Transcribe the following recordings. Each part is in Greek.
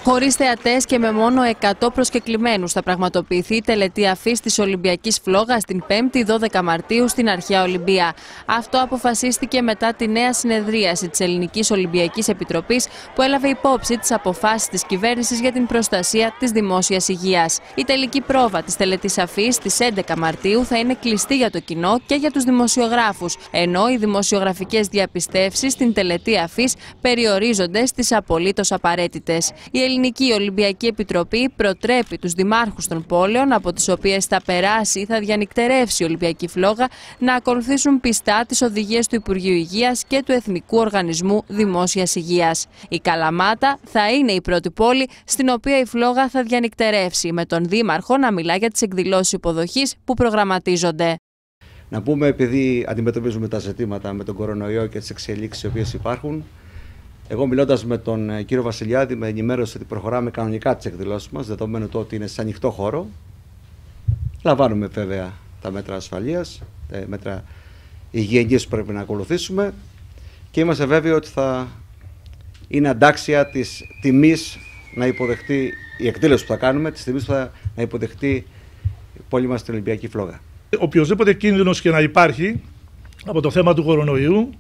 Χωρίς θεατές και με μόνο 100 προσκεκλημένους θα πραγματοποιηθεί η τελετή αφής της Ολυμπιακής Φλόγας την 5η 12 Μαρτίου στην Αρχαία Ολυμπία. Αυτό αποφασίστηκε μετά τη νέα συνεδρίαση της Ελληνικής Ολυμπιακής Επιτροπής που έλαβε υπόψη τις αποφάσεις της κυβέρνησης για την προστασία της δημόσιας υγείας. Η τελική πρόβα της τελετής αφής στις 11 Μαρτίου θα είναι κλειστή για το κοινό και για τους δημοσιογράφους, ενώ οι δημοσιογραφικές διαπιστεύσεις στην τελετή αφής περιορίζονται στις απολύτως απαραίτητες. Η Ελληνική Ολυμπιακή Επιτροπή προτρέπει τους δημάρχους των πόλεων, από τις οποίες θα περάσει ή θα διανυκτερεύσει η Ολυμπιακή Φλόγα, να ακολουθήσουν πιστά τις οδηγίες του Υπουργείου Υγείας και του Εθνικού Οργανισμού Δημόσιας Υγείας. Η Καλαμάτα θα είναι η πρώτη πόλη στην οποία η φλόγα θα διανυκτερεύσει, με τον Δήμαρχο να μιλά για τις εκδηλώσεις υποδοχής που προγραμματίζονται. Να πούμε, επειδή αντιμετωπίζουμε τα ζητήματα με τον κορονοϊό και τις εξελίξεις οι οποίες υπάρχουν, εγώ μιλώντας με τον κύριο Βασιλιάδη με ενημέρωσε ότι προχωράμε κανονικά τις εκδηλώσεις μας, δεδομένου το ότι είναι σε ανοιχτό χώρο. Λαμβάνουμε βέβαια τα μέτρα ασφαλείας, τα μέτρα υγιεινής που πρέπει να ακολουθήσουμε και είμαστε βέβαιοι ότι θα είναι αντάξια της τιμής να υποδεχτεί η εκδήλωση που θα κάνουμε, της τιμής που θα να υποδεχτεί η πόλη μας την Ολυμπιακή Φλόγα. Οποιοδήποτε κίνδυνος και να υπάρχει από το θέμα του κορονοϊού,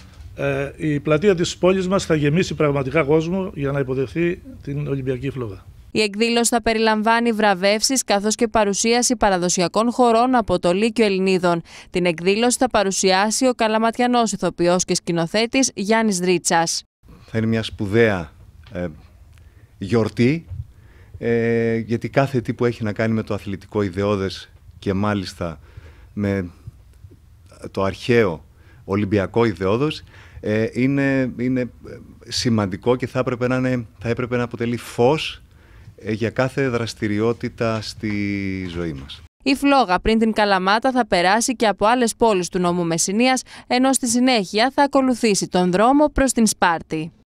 η πλατεία της πόλης μας θα γεμίσει πραγματικά κόσμο για να υποδεχθεί την Ολυμπιακή Φλόγα. Η εκδήλωση θα περιλαμβάνει βραβεύσεις καθώς και παρουσίαση παραδοσιακών χορών από το Λύκειο Ελληνίδων. Την εκδήλωση θα παρουσιάσει ο καλαματιανός ηθοποιός και σκηνοθέτης Γιάννης Δρίτσας. Θα είναι μια σπουδαία γιορτή, γιατί κάθε τι που έχει να κάνει με το αθλητικό ιδεώδες και μάλιστα με το αρχαίο Ολυμπιακό ιδεώδος είναι σημαντικό και θα έπρεπε να αποτελεί φως για κάθε δραστηριότητα στη ζωή μας. Η φλόγα πριν την Καλαμάτα θα περάσει και από άλλες πόλεις του νομού Μεσσηνίας, ενώ στη συνέχεια θα ακολουθήσει τον δρόμο προς την Σπάρτη.